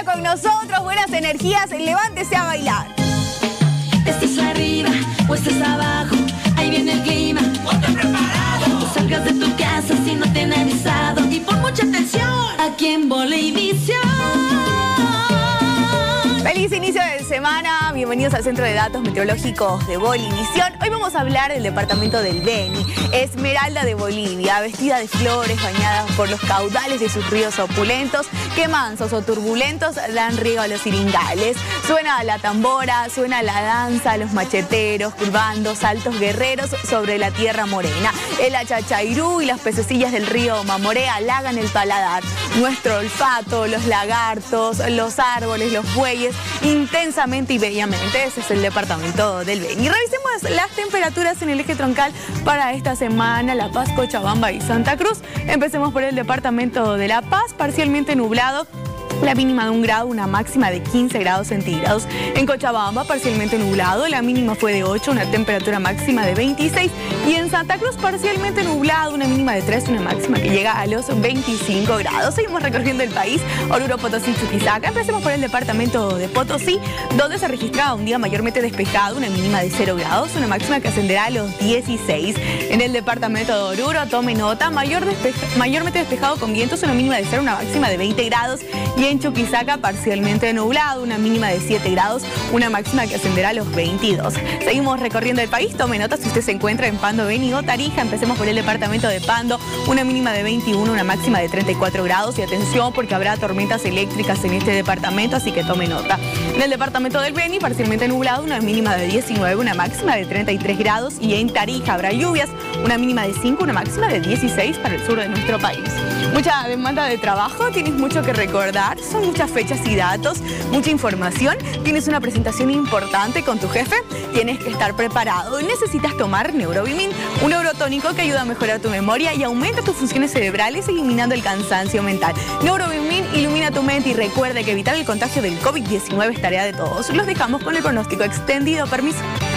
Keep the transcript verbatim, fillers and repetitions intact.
con nosotros, buenas energías, levántese a bailar. Estés arriba o estés abajo, ahí viene el clima. Ponte preparado. No salgas de tu casa si no te han avisado. Y pon mucha atención aquí en Bolivisión. Feliz inicio de semana, bienvenidos al Centro de Datos Meteorológicos de Bolivisión. Hoy vamos a hablar del departamento del Beni, Esmeralda de Bolivia, vestida de flores, bañada por los caudales de sus ríos opulentos, que mansos o turbulentos dan riego a los iringales. Suena la tambora, suena la danza, los macheteros, curvando saltos guerreros sobre la tierra morena. El achachairú y las pececillas del río Mamoré halagan el paladar. Nuestro olfato, los lagartos, los árboles, los bueyes, intensamente y bellamente. Ese es el departamento del Beni. Revisemos las temperaturas en el eje troncal para esta semana: La Paz, Cochabamba y Santa Cruz. Empecemos por el departamento de La Paz, parcialmente nublado. La mínima de un grado, una máxima de quince grados centígrados. En Cochabamba, parcialmente nublado, la mínima fue de ocho, una temperatura máxima de veintiséis. Y en Santa Cruz, parcialmente nublado, una mínima de tres, una máxima que llega a los veinticinco grados. Seguimos recorriendo el país, Oruro, Potosí, Chuquisaca. Empecemos por el departamento de Potosí, donde se registraba un día mayormente despejado, una mínima de cero grados, una máxima que ascenderá a los dieciséis. En el departamento de Oruro, tome nota, mayor despeja, mayormente despejado con vientos, una mínima de cero, una máxima de veinte grados. Y en Chuquisaca, parcialmente nublado, una mínima de siete grados, una máxima que ascenderá a los veintidós. Seguimos recorriendo el país, tome nota si usted se encuentra en Pando, Beni o Tarija. Empecemos por el departamento de Pando, una mínima de veintiuno, una máxima de treinta y cuatro grados. Y atención, porque habrá tormentas eléctricas en este departamento, así que tome nota. En el departamento del Beni, parcialmente nublado, una mínima de diecinueve, una máxima de treinta y tres grados. Y en Tarija habrá lluvias, una mínima de cinco, una máxima de dieciséis para el sur de nuestro país. Mucha demanda de trabajo, tienes mucho que recordar, son muchas fechas y datos, mucha información, tienes una presentación importante con tu jefe, tienes que estar preparado. Necesitas tomar Neurobimin, un neurotónico que ayuda a mejorar tu memoria y aumenta tus funciones cerebrales, eliminando el cansancio mental. Neurobimin ilumina tu mente y recuerda que evitar el contagio del COVID diecinueve es tarea de todos. Los dejamos con el pronóstico extendido. Permiso.